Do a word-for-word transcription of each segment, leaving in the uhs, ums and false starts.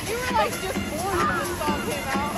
You were like just born when this song came out.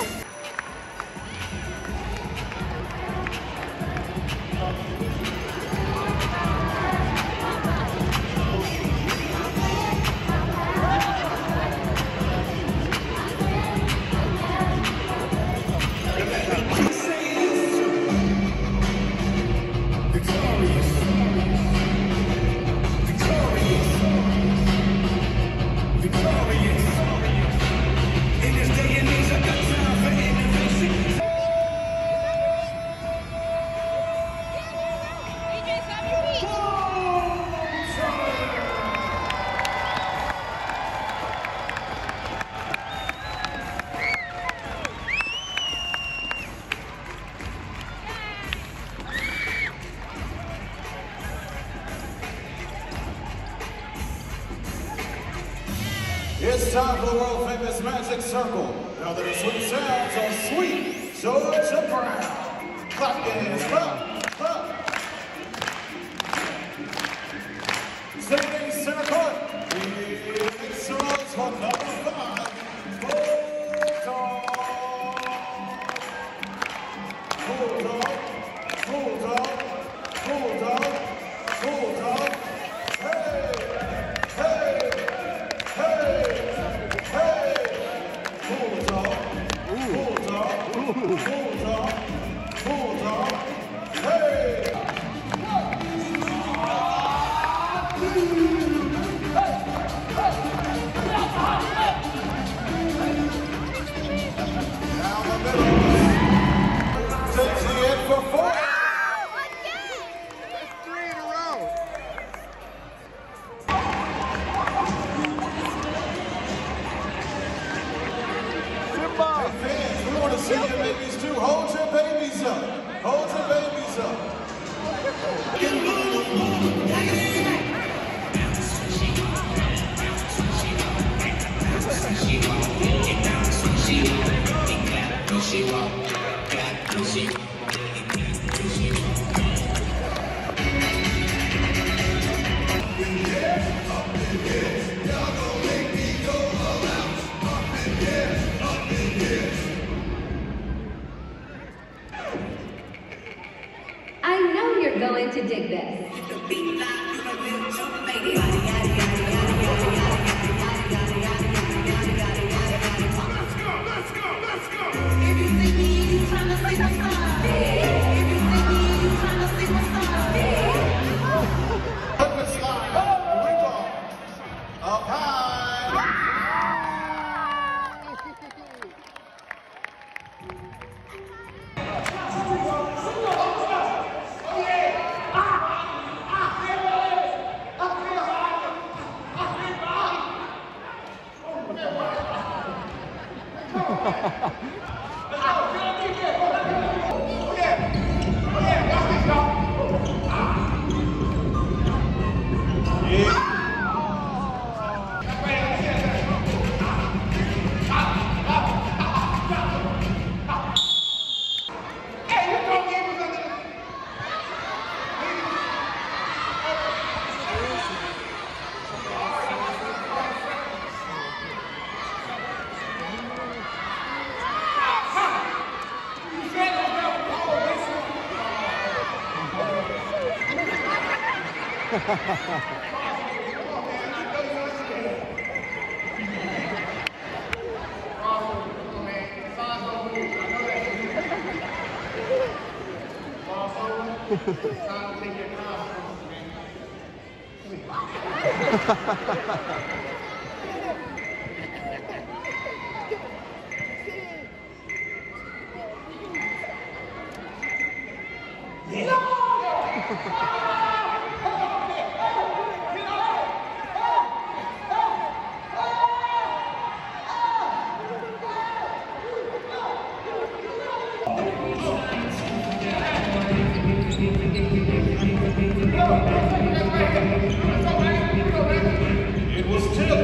It's time for the world famous Magic Circle. Now that the sweet sounds are sweet, Georgia Brown. Clap your hands, clap, clap. Singing circle. It's songs for number five. Bulldog, bulldog, bulldog, bulldog, bulldog. Hey, hey. Bulldog, bulldog, bulldog, bulldog, hey! Down the middle, takes the end for four. That's three in a row. Hey fans, we want to see your babies too. Hold your babies up. Hold your babies up. I know you're going to dig this. Up high. It was still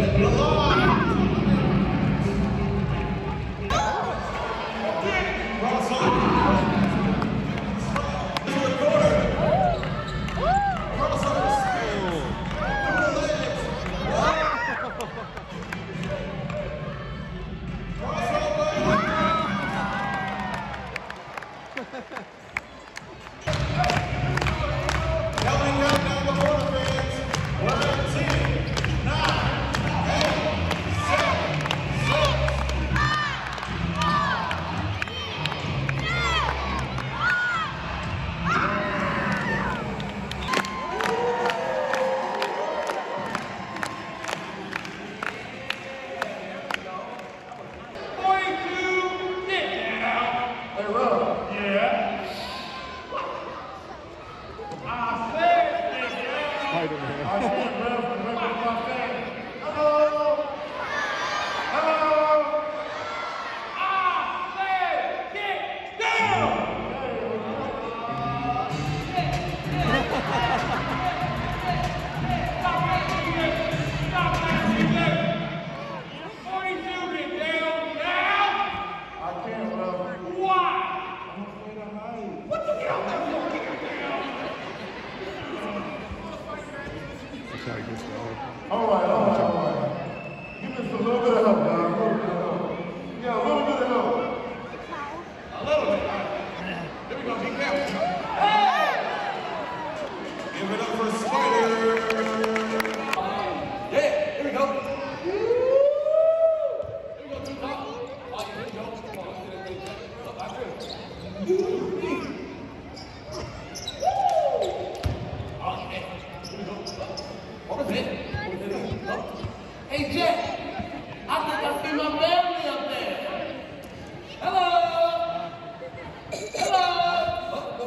see my family up there. Hello. Hello. Oh, oh,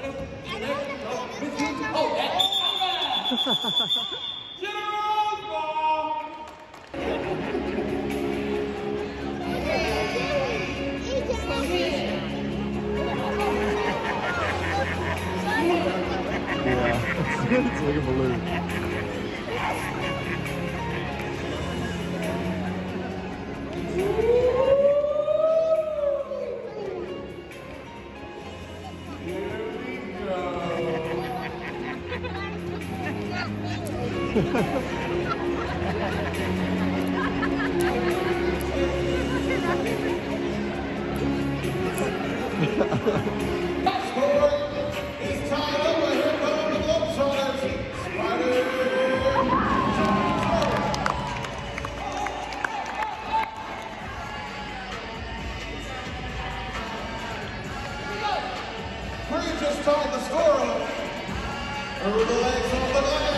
oh, that's all right. General's ball. Yeah, it's like a balloon. Score is tied up, but here come the Globetrotters. Spider. Bree just tied the score up. Over the legs on the glass.